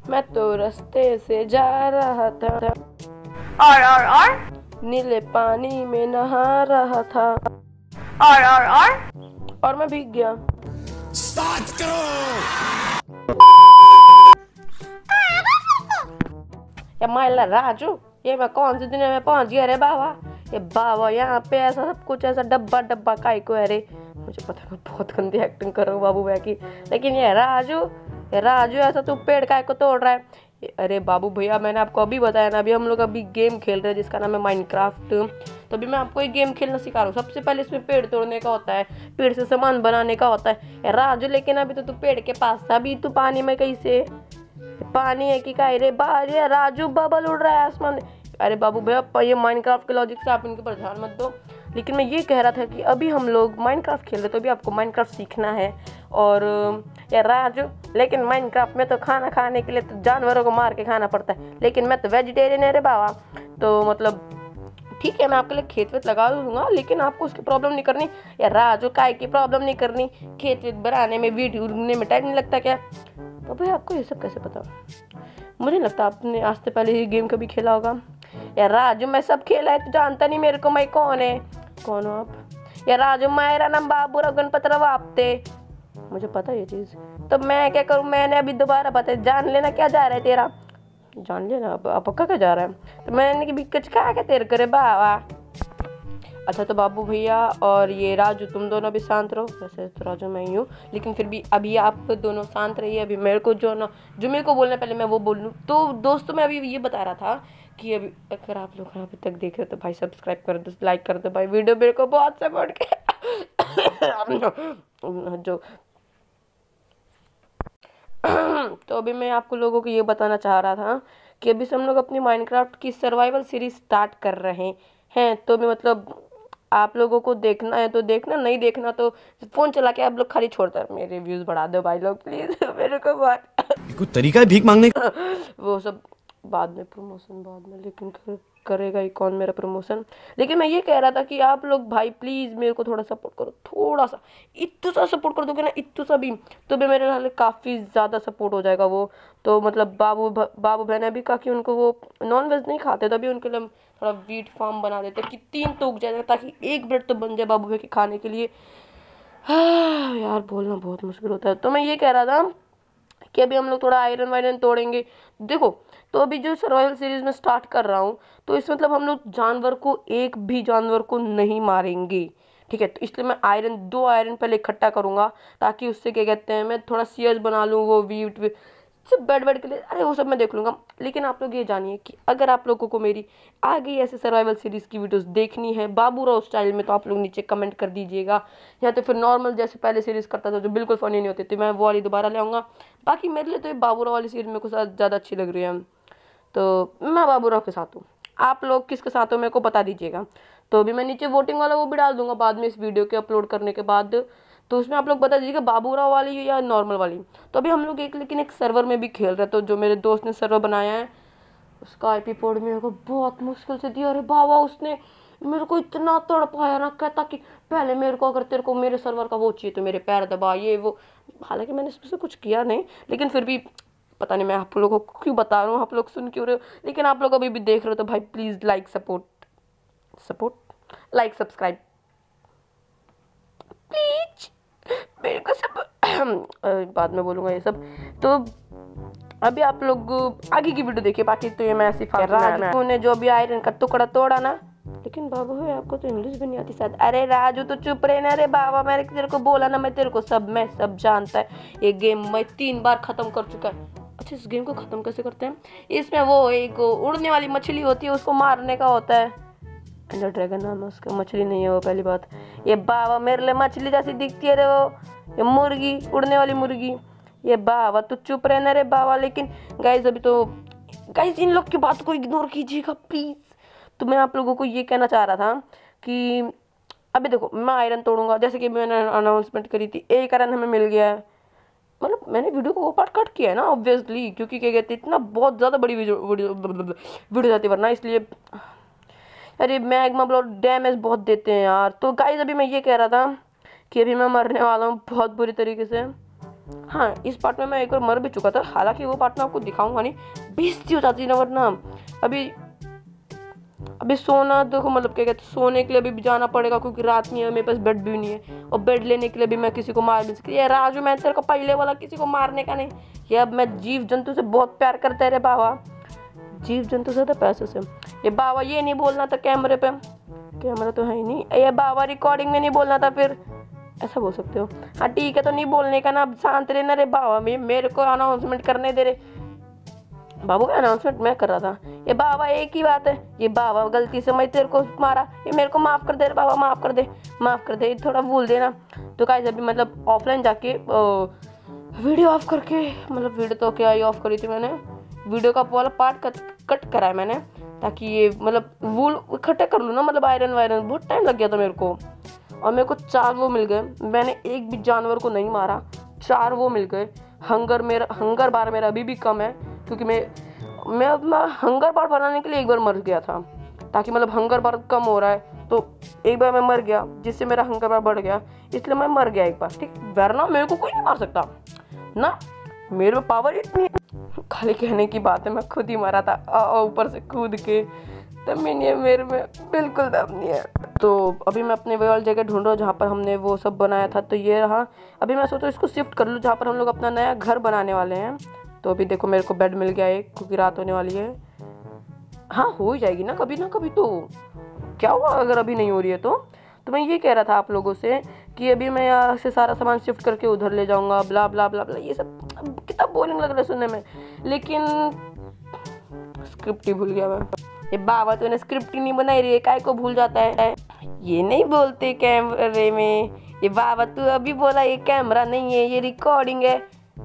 मैं तो रास्ते से जा रहा था और नीले पानी में नहा रहा था और मैं भीग गया। स्टार्ट करो। या माइला राजू, ये मैं कौन से दुनिया में पहुंच गया रे बाबा। ये बाबा यहाँ पे ऐसा सब कुछ ऐसा डब्बा डब्बा काय को है रे। मुझे पता है मैं बहुत गंदी एक्टिंग कर रहा हूँ बाबू भैया की, लेकिन ये राजू ऐसा तू पेड़ काय को तोड़ रहा है। अरे बाबू भैया मैंने आपको अभी बताया ना, अभी हम लोग अभी गेम खेल रहे हैं जिसका नाम है माइनक्राफ्ट। तो अभी मैं आपको एक गेम खेलना सिखा रहा हूँ। सबसे पहले इसमें पेड़ तोड़ने का होता है, पेड़ से सामान बनाने का होता है। राजू लेकिन अभी तो तू पेड़ के पास था, अभी तू पानी में कैसे? पानी है कि काय रे बाहर? राजू बबल उड़ रहा है आसमान में। अरे बाबू भैया ये माइनक्राफ्ट के लॉजिक से आप इनके ऊपर ध्यान मत दो। लेकिन मैं ये कह रहा था कि अभी हम लोग माइनक्राफ्ट खेल रहे तो अभी आपको माइनक्राफ्ट सीखना है। और यार राजू, लेकिन माइनक्राफ्ट में तो खाना खाने के लिए तो जानवरों को मार के खाना पड़ता है, लेकिन मैं तो वेजिटेरियन है रे बाबा। तो मतलब ठीक है, मैं आपके लिए खेत वेत लगा दूंगा, लेकिन आपको उसकी प्रॉब्लम नहीं करनी। यार राजू काय की प्रॉब्लम नहीं करनी, खेत वेत बनाने में वीडियो उड़ने में टाइम नहीं लगता क्या? तो भाई आपको ये सब कैसे पता? मुझे नहीं लगता आपने आज से पहले ये गेम कभी खेला होगा। यार राजू मैं सब खेला है, तू जानता नहीं मेरे को मैं कौन है? कौन हो आप? यार राजू मेरा नाम बाबूराव गणपतराव आपते। मुझे पता ये चीज़, तो मैं क्या करूँ? मैंने अभी दोबारा बता, जान लेना क्या जा रहा है तेरा, जान लेना अब पक्का क्या जा रहा है। तो मैंने कि बिकच कहा क्या तेरे करे बाबा। अच्छा तो बाबू भैया और ये राजू तुम दोनों भी शांत रहो। वैसे तो राजू मैं ही हूँ, लेकिन फिर भी अभी आप दोनों शांत रहिए। अभी मेरे को जो मेरे को बोलना पहले मैं वो बोल लूँ। तो दोस्तों मैं अभी ये बता रहा था कि अभी अगर आप लोग अभी तक देख रहे हो तो भाई सब्सक्राइब कर दो, लाइक कर दो भाई, वीडियो मेरे को बहुत सपोर्ट जो तो अभी मैं आपको लोगों को ये बताना चाह रहा था कि अभी से हम लोग अपनी माइनक्राफ्ट की सर्वाइवल सीरीज स्टार्ट कर रहे हैं। तो भी मतलब आप लोगों को देखना है तो देखना, नहीं देखना तो फोन चला के आप लोग खाली छोड़ता है। मेरे व्यूज बढ़ा दो भाई लोग प्लीज मेरे को बहुत कोई तरीका है भीख मांगने का? वो सब बाद में, प्रमोशन बाद में, लेकिन करेगा ही कौन मेरा प्रमोशन। लेकिन मैं ये कह रहा था कि आप लोग भाई प्लीज़ मेरे को थोड़ा सपोर्ट करो, थोड़ा सा इतना सा सपोर्ट कर दोगे ना, इतना सा भी, तो भी मेरे लिए काफ़ी ज़्यादा सपोर्ट हो जाएगा वो। तो मतलब बाबू बहन अभी कहा कि उनको वो नॉन वेज नहीं खाते, तभी उनके लिए थोड़ा वीट फार्म बना देते कि 3 तो उग जाएगा, ताकि एक ब्रेड तो बन जाए बाबू भैया के खाने के लिए। हाँ यार बोलना बहुत मुश्किल होता है। तो मैं ये कह रहा था कि अभी हम लोग थोड़ा आयरन वायरन तोड़ेंगे। देखो तो अभी जो सर्वाइवल सीरीज में स्टार्ट कर रहा हूँ, तो इस मतलब हम लोग जानवर को, एक भी जानवर को नहीं मारेंगे, ठीक है? तो इसलिए मैं 2 आयरन पहले इकट्ठा करूँगा, ताकि उससे क्या कहते हैं मैं थोड़ा सीएस बना लूँ, वो वीट सब बेड के लिए, अरे वो सब मैं देख लूँगा। लेकिन आप लोग ये जानिए कि अगर आप लोगों को मेरी आगे ऐसे सर्वाइवल सीरीज़ की वीडियोस देखनी है बाबूराव स्टाइल में, तो आप लोग नीचे कमेंट कर दीजिएगा, या तो फिर नॉर्मल जैसे पहले सीरीज़ करता था जो बिल्कुल फ़नी नहीं होती थी, मैं वो वाली दोबारा ले आऊँगा। बाकी मेरे लिए तो ये बाबूराव वाली सीरीज़ मेरे को ज़्यादा अच्छी लग रही है, तो मैं बाबूराव के साथ हूँ। आप लोग किसके साथ हो मेरे को बता दीजिएगा। तो अभी मैं नीचे वोटिंग वाला वो भी डाल दूंगा बाद में, इस वीडियो के अपलोड करने के बाद, तो उसमें आप लोग बता दीजिएगा बाबूराव वाली या नॉर्मल वाली। तो अभी हम लोग लेकिन एक सर्वर में भी खेल रहे हैं, तो जो मेरे दोस्त ने सर्वर बनाया है उसका आईपी कोड मेरे को बहुत मुश्किल से दिया। अरे बाबा उसने मेरे को इतना तड़पाया ना, कहता कि पहले मेरे को, अगर तेरे को मेरे सर्वर का वो चाहिए तो मेरे पैर दबा, ये वो। हालांकि मैंने इसमें से कुछ किया नहीं, लेकिन फिर भी पता नहीं मैं आप लोगों को क्यों बता रहा हूँ, आप लोग सुन क्यों रहे हो। लेकिन आप लोग अभी भी देख रहे हो तो भाई please like like subscribe please मेरे को सब बाद में बोलूँगा ये सब। तो अभी आप लोग आगे की वीडियो देखिए, बाकी तो ये मैं ऐसी राजू ने जो भी आयरन का टुकड़ा तोड़ा ना, लेकिन बाबू है आपको तो इंग्लिश भी नहीं आती शायद। अरे राजू तो चुप रहे ना रे बाबा, मैंने तेरे को बोला ना, मैं तेरे को मैं सब जानता है। ये गेम मैं 3 बार ख़त्म कर चुका है। अच्छा इस गेम को ख़त्म कैसे करते हैं? इसमें वो एक उड़ने वाली मछली होती है, उसको मारने का होता है। अंडर ड्रैगन नाम है उसका, मछली नहीं है वो, पहली बात। ये बाबा मेरे लिए मछली जैसी दिखती है रे वो, ये मुर्गी, उड़ने वाली मुर्गी। ये बाबा तू चुप रहना रे बाबा। लेकिन गाइज अभी तो गाइज इन लोग की बात को इग्नोर कीजिएगा प्लीज़। तो मैं आप लोगों को ये कहना चाह रहा था कि अभी देखो मैं आयरन तोड़ूंगा, जैसे कि मैंने अनाउंसमेंट करी थी, एक आयरन हमें मिल गया है। मतलब मैंने वीडियो को वो पार्ट कट किया है ना ऑब्वियसली, क्योंकि क्या कहते हैं इतना बहुत ज़्यादा बड़ी वीडियो जाती वरना, इसलिए। अरे मैग्मा ब्लॉक डैमेज बहुत देते हैं यार। तो गाइज अभी मैं ये कह रहा था कि अभी मैं मरने वाला हूँ बहुत बुरी तरीके से। हाँ, इस पार्ट में मैं एक बार मर भी चुका था, हालांकि वो पार्ट में आपको दिखाऊंगा नहीं, बेइज्जती हो जाती है ना, वरना अभी सोना देखो, मतलब क्या कहते हैं, सोने के लिए अभी भी जाना पड़ेगा क्योंकि रात नहीं है, मेरे पास बेड भी नहीं है, और बेड लेने के लिए भी मैं किसी को मार नहीं सकती। ये राजू, मैं तेरे को पहले वाला किसी को मारने का नहीं, ये अब मैं जीव जंतु से बहुत प्यार करते रे बाबा, जीव जंतु से तो पैसों से। ये बाबा ये नहीं बोलना था कैमरे पे, कैमरा तो है ही नहीं, ये बाबा रिकॉर्डिंग में नहीं बोलना था, फिर ऐसा बोल सकते हो। हाँ ठीक है, तो नहीं बोलने का ना, अब शांत रहना रे बाबा, मेरे को अनाउंसमेंट करने दे रहे। बाबू का अनाउंसमेंट मैं कर रहा था। ये बाबा एक ही बात है, ये बाबा गलती से मैं तेरे को मारा, ये मेरे को माफ़ कर दे रे बाबा, माफ़ कर दे, माफ़ कर दे, थोड़ा भूल देना। तो गाइस अभी मतलब ऑफलाइन जाके वीडियो ऑफ करके, मतलब वीडियो तो क्या ही ऑफ करी थी मैंने, वीडियो का वाला पार्ट कट करा है मैंने, ताकि ये मतलब वूल इकट्ठे कर लूँ ना, मतलब आयरन वायरन, बहुत टाइम लग गया था मेरे को। और मेरे को 4 वो मिल गए, मैंने एक भी जानवर को नहीं मारा, 4 वो मिल गए। हंगर बार मेरा अभी भी कम है, क्योंकि मैं हंगर बार बनाने के लिए एक बार मर गया था, ताकि मतलब हंगर बार कम हो रहा है, तो एक बार मैं मर गया जिससे मेरा हंगर बार बढ़ गया, इसलिए मैं मर गया एक बार, ठीक। वरना मेरे को कोई नहीं मार सकता ना, मेरे में पावर इतनी है। खाली कहने की बात है, मैं खुद ही मरा था ऊपर से कूद के, दम नहीं है मेरे में, बिल्कुल दम नहीं है। तो अभी मैं अपने वाली जगह ढूंढ रहा हूँ जहाँ पर हमने वो सब बनाया था, तो ये रहा। अभी मैं सोचा इसको शिफ्ट कर लूँ जहाँ पर हम लोग अपना नया घर बनाने वाले हैं। तो अभी देखो मेरे को बेड मिल गया एक, क्योंकि रात होने वाली है। हाँ हो ही जाएगी ना कभी, तो क्या हुआ अगर अभी नहीं हो रही है तो मैं ये कह रहा था आप लोगों से कि अभी मैं यहाँ से सारा सामान शिफ्ट करके उधर ले जाऊँगा, ब्ला ब्ला ब्ला ब्ला, ये सब कितना बोरिंग लग रहा है सुनने में, लेकिन स्क्रिप्ट ही भूल गया मैं। ये बाबा तूने स्क्रिप्ट ही नहीं बनाई रही है, काय को भूल जाता है, ये नहीं बोलते कैमरे में। ये बाबा तू अभी बोला ये कैमरा नहीं है, ये रिकॉर्डिंग है,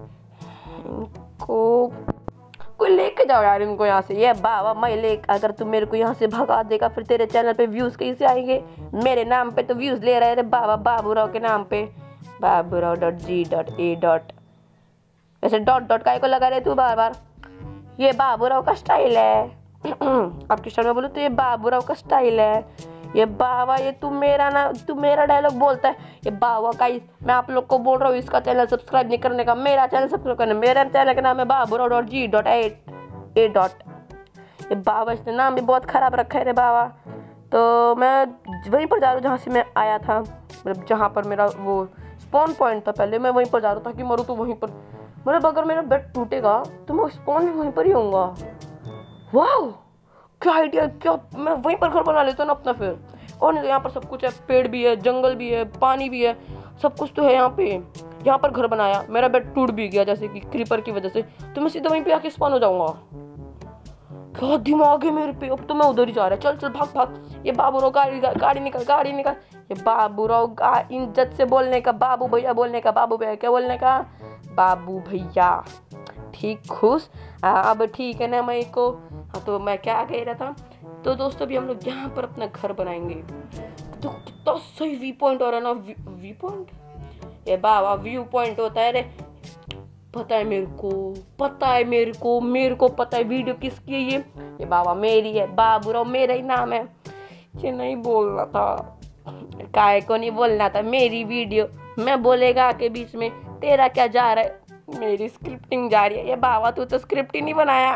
इनको कोई लेके जाओ यार इनको यहाँ से। ये बाबा मैं अगर तू मेरे को यहाँ से भगा देगा फिर तेरे चैनल पे व्यूज़ कैसे आएंगे, मेरे नाम पे तो व्यूज़ ले रहे रे बाबा, बाबूराव के नाम पे, baburao.g.a. ऐसे डॉट काय को लगा रहे तू बार बार, ये बाबूराव का स्टाइल है। आपके स्टाइल में बोलूँ तो ये बाबूराव का स्टाइल है। ये बाबा ये तू मेरा डायलॉग बोलता है, ये बाबा का मैं आप लोग को बोल रहा हूँ इसका चैनल सब्सक्राइब नहीं करने का, मेरा चैनल सब्सक्राइब करना, मेरा चैनल का नाम है baburao.g.a. ये बाबा इसने नाम भी बहुत ख़राब रखा है रे बाबा। तो मैं वहीं पर जा रहा हूँ जहाँ से मैं आया था, मतलब जहाँ पर मेरा वो स्पॉन पॉइंट था पहले, मैं वहीं पर जा रहा था कि मरूँ तो वहीं पर, मतलब अगर मेरा बेड टूटेगा तो मैं स्पॉन भी वहीं पर ही होऊंगा। वाह क्या आइडिया, क्या मैं वहीं पर घर बना लेता हूँ ना अपना फिर। और नहीं तो यहाँ पर सब कुछ है, पेड़ भी है, जंगल भी है, पानी भी है, सब कुछ तो है यहाँ पे। यहाँ पर घर बनाया, मेरा बेड टूट भी गया जैसे कि क्रीपर की वजह से, तो मैं सीधा वहीं पे आके स्पॉन हो जाऊंगा। क्या दिमाग है मेरे पे, अब तो मैं उधर ही जा रहा है, चल चल भाग भाग। ये बाबूराव गाड़ी निकाल। ये बाबूराव इज्जत से बोलने का, बाबू भैया बोलने का, बाबू भैया क्या बोलने का, बाबू भैया, ठीक खुश। अब ठीक है ना मेरे को। हाँ तो मैं क्या कह रहा था, तो दोस्तों अभी हम लोग यहाँ पर अपना घर बनाएंगे। तो कितना सही व्यू पॉइंट हो रहा है ना, व्यू पॉइंट, ये बाबा व्यू पॉइंट होता है रे। पता है मेरे को पता है वीडियो किसकी है ये बाबा मेरी है, बाबूराव मेरा ही नाम है। ये नहीं बोलना था, काय को नहीं बोलना था, मेरी वीडियो, मैं बोलेगा के बीच में, तेरा क्या जा रहा है, मेरी स्क्रिप्टिंग जा रही है। ये बाबा तू तो स्क्रिप्ट ही नहीं बनाया।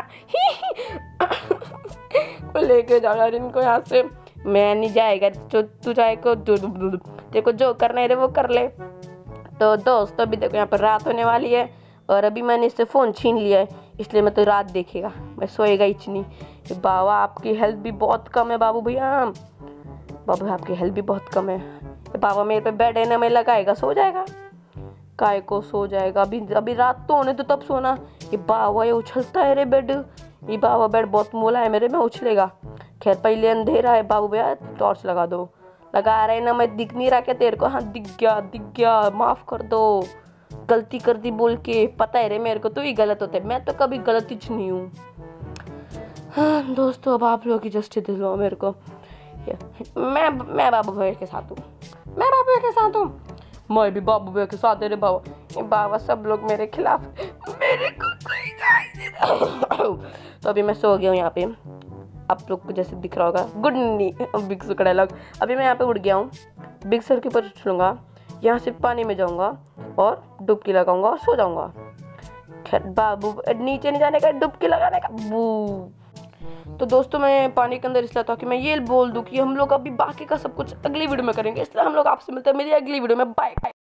लेके जाओ यार इनको यहाँ से, मैं नहीं जाएगा, जो तू जाएगा देखो जो करना है वो कर ले। तो दोस्तों अभी देखो यहाँ पर रात होने वाली है, और अभी मैंने इससे फ़ोन छीन लिया है, इसलिए मैं तो रात देखेगा, मैं सोएगा ही नहीं। बाबा आपकी हेल्थ भी बहुत कम है बाबू भैया, बाबू आपकी हेल्थ भी बहुत कम है। बाबा मेरे पे बेड है ना, मैं लगाएगा सो जाएगा, काय को सो जाएगा, अभी रात तो होने तो तब सोना। ये बाबा ये उछलता है रे बेड, ये बाबा बेड बहुत मोला है मेरे में, उछलेगा। खैर पहले अंधेरा है बाबू भैया, टॉर्च लगा दो, लगा रहे ना, मैं दिख नहीं रहा क्या तेरे को, हाँ दिख गया, माफ़ कर दो, गलती कर दी बोल के, पता है रे मेरे को तो ही गलत होता है, मैं तो कभी गलती नहीं हूँ। हाँ दोस्तों अब आप लोग की जस्टिस दिलवाओ मेरे को, मैं बाबू भैया के साथ हूँ, मैं भी बाबू भैया के साथ है रे बाबा। ये बाबा सब लोग मेरे खिलाफ, मेरे को तो अभी मैं सो गया हूँ यहाँ पे, आप लोग को जैसे दिख रहा होगा, गुड नी बिग सर का डायलॉग। अभी मैं यहाँ पे उठ गया हूँ, बिग सर के ऊपर उछलूँगा, यहाँ से पानी में जाऊंगा और डुबकी लगाऊंगा और सो जाऊंगा। खैर बाबू नीचे नहीं जाने का, डुबकी लगाने का बू। तो दोस्तों मैं पानी के अंदर इसलिए था कि मैं ये बोल दूं कि हम लोग अभी बाकी का सब कुछ अगली वीडियो में करेंगे, इसलिए हम लोग आपसे मिलते हैं मेरी अगली वीडियो में। Bye bye.